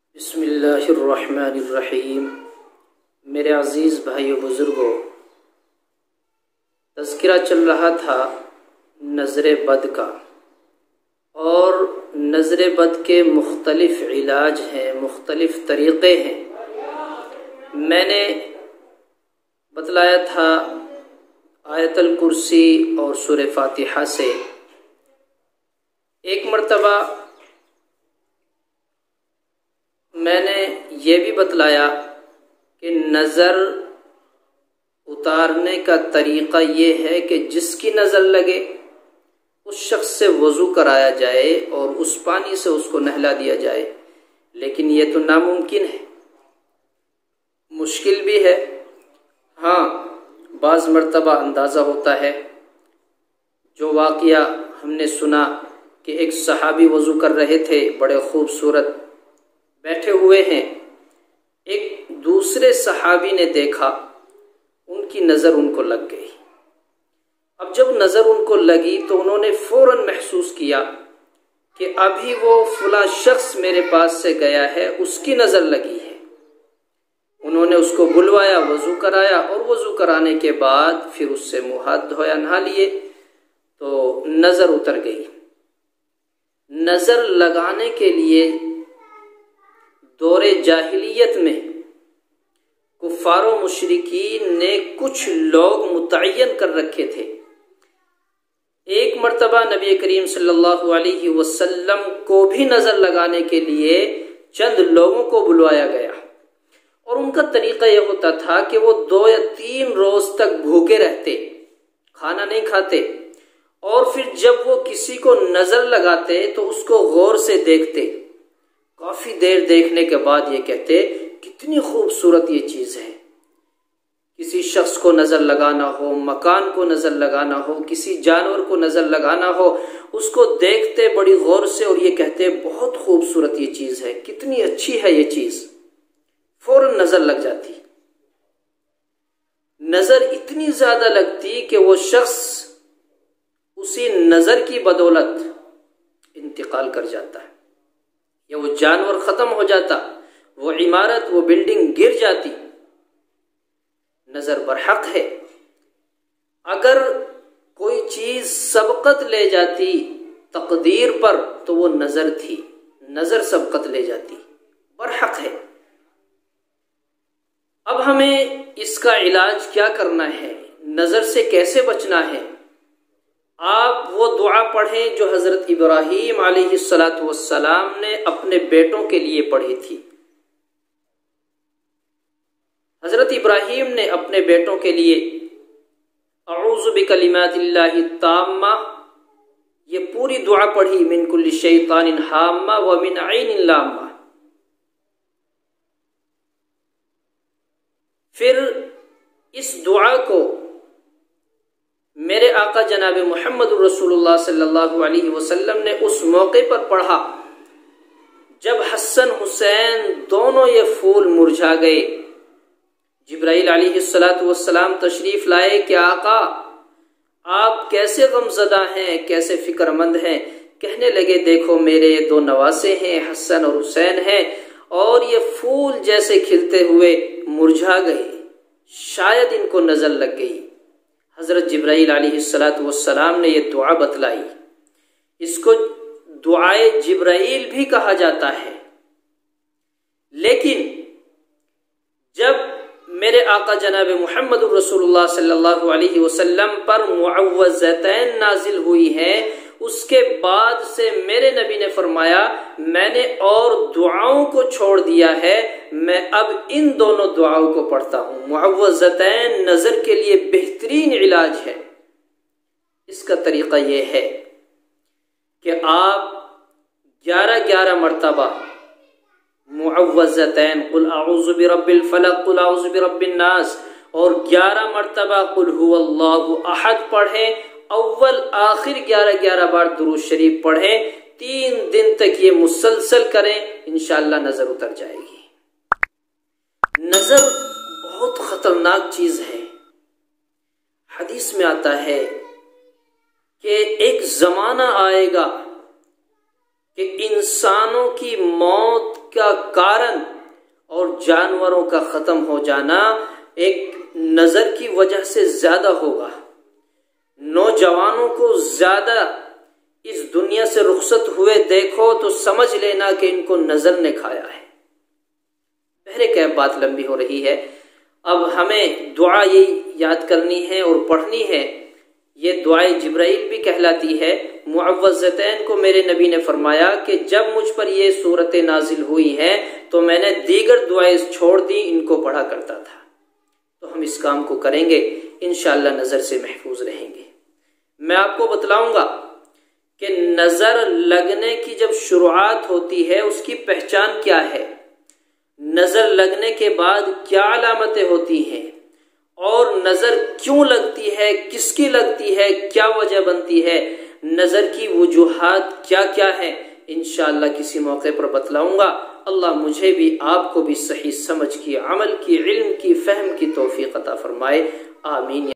بسم اللہ الرحمن الرحیم۔ میرے عزیز بھائیو بزرگوں، تذکرہ چل رہا تھا نظر بد کا، اور نظر بد کے مختلف علاج ہیں، مختلف طریقے ہیں۔ میں نے بتلایا تھا آیت الکرسی اور سورہ فاتحہ سے۔ ایک مرتبہ میں نے یہ بھی بتلایا کہ نظر اتارنے کا طریقہ یہ ہے کہ جس کی نظر لگے اس شخص سے وضو کرایا جائے اور اس پانی سے اس کو نہلا دیا جائے، لیکن یہ تو ناممکن ہے، مشکل بھی ہے۔ ہاں، بعض مرتبہ اندازہ ہوتا ہے۔ جو واقعہ ہم نے سنا کہ ایک صحابی وضو کر رہے تھے، بڑے خوبصورت بیٹھے ہوئے ہیں، ایک دوسرے صحابی نے دیکھا، ان کی نظر ان کو لگ گئی۔ اب جب نظر ان کو لگی تو انہوں نے فوراً محسوس کیا کہ ابھی وہ فلاں شخص میرے پاس سے گیا ہے، اس کی نظر لگی ہے۔ انہوں نے اس کو بلوایا، وضو کرایا، اور وضو کرانے کے بعد پھر اس سے منہ ہاتھ دھویا، نہا لیے، تو نظر اتر گئی۔ نظر لگانے کے لیے دور جاہلیت میں کفار و مشرکین نے کچھ لوگ متعین کر رکھے تھے۔ ایک مرتبہ نبی کریم صلی اللہ علیہ وسلم کو بھی نظر لگانے کے لیے چند لوگوں کو بلوایا گیا، اور ان کا طریقہ یہ ہوتا تھا کہ وہ 2 یا 3 روز تک بھوکے رہتے، کھانا نہیں کھاتے، اور پھر جب وہ کسی کو نظر لگاتے تو اس کو غور سے دیکھتے۔ کافی دیر دیکھنے کے بعد یہ کہتے کتنی خوبصورت یہ چیز ہے۔ کسی شخص کو نظر لگانا ہو، مکان کو نظر لگانا ہو، کسی جانور کو نظر لگانا ہو، اس کو دیکھتے بڑی غور سے اور یہ کہتے بہت خوبصورت یہ چیز ہے، کتنی اچھی ہے یہ چیز، فوراً نظر لگ جاتی۔ نظر اتنی زیادہ لگتی کہ وہ شخص اسی نظر کی بدولت انتقال کر جاتا ہے، یا وہ جانور ختم ہو جاتا، وہ عمارت، وہ بلڈنگ گر جاتی۔ نظر برحق ہے۔ اگر کوئی چیز سبقت لے جاتی تقدیر پر تو وہ نظر تھی، نظر سبقت لے جاتی، برحق ہے۔ اب ہمیں اس کا علاج کیا کرنا ہے، نظر سے کیسے بچنا ہے؟ آپ وہ دعا پڑھیں جو حضرت ابراہیم علیہ السلام نے اپنے بیٹوں کے لیے پڑھی تھی۔ حضرت ابراہیم نے اپنے بیٹوں کے لیے اعوذ بکلمات اللہ التامہ، یہ پوری دعا پڑھی، من کل شیطان ہامہ ومن عین لامہ۔ پھر اس دعا کو میرے آقا جناب محمد رسول اللہ صلی اللہ علیہ وسلم نے اس موقع پر پڑھا جب حسن حسین دونوں یہ پھول مرجھا گئے۔ جبرائیل علیہ السلام تشریف لائے کہ آقا آپ کیسے غمزدہ ہیں، کیسے فکر مند ہیں؟ کہنے لگے دیکھو میرے 2 نواسے ہیں، حسن اور حسین ہیں، اور یہ پھول جیسے کھلتے ہوئے مرجھا گئے، شاید ان کو نظر لگ گئی۔ حضرت جبرائیل علیہ السلام نے یہ دعا بتلائی۔ اس کو دعائے جبرائیل بھی کہا جاتا ہے۔ لیکن جب میرے آقا جناب محمد رسول اللہ صلی اللہ علیہ وسلم پر معوذتین نازل ہوئی ہیں، اس کے بعد سے میرے نبی نے فرمایا میں نے اور دعاؤں کو چھوڑ دیا ہے، میں اب ان دونوں دعاؤں کو پڑھتا ہوں۔ معوذتین نظر کے لیے بہترین علاج ہے۔ اس کا طریقہ یہ ہے کہ آپ 11 مرتبہ معوذتین قل اعوذ برب الفلق، قل اعوذ برب الناس، اور 11 مرتبہ قل هو اللہ احد پڑھیں۔ اول آخر 11 بار درود شریف پڑھیں، 3 دن تک یہ مسلسل کریں، انشاءاللہ نظر اتر جائے گی۔ نظر بہت خطرناک چیز ہے۔ حدیث میں آتا ہے کہ ایک زمانہ آئے گا کہ انسانوں کی موت کا کارن اور جانوروں کا ختم ہو جانا ایک نظر کی وجہ سے زیادہ ہوگا۔ نوجوانوں کو زیادہ اس دنیا سے رخصت ہوئے دیکھو تو سمجھ لینا کہ ان کو نظر نے کھایا ہے۔ پہلے کہ بات لمبی ہو رہی ہے، اب ہمیں دعا یہ یاد کرنی ہے اور پڑھنی ہے۔ یہ دعائے جبرائیل بھی کہلاتی ہے۔ معوذتین کو میرے نبی نے فرمایا کہ جب مجھ پر یہ صورتیں نازل ہوئی ہیں تو میں نے دیگر دعائیں چھوڑ دی، ان کو پڑھا کرتا تھا۔ تو ہم اس کام کو کریں گے، انشاءاللہ نظر سے محفوظ رہیں گے۔ میں آپ کو بتلاؤں گا کہ نظر لگنے کی جب شروعات ہوتی ہے اس کی پہچان کیا ہے، نظر لگنے کے بعد کیا علامتیں ہوتی ہیں، اور نظر کیوں لگتی ہے، کس کی لگتی ہے، کیا وجہ بنتی ہے، نظر کی وجوہات کیا کیا ہیں، انشاءاللہ کسی موقع پر بتلاؤں گا۔ اللہ مجھے بھی آپ کو بھی صحیح سمجھ کی، عمل کی، علم کی، فہم کی توفیق عطا فرمائے، آمین۔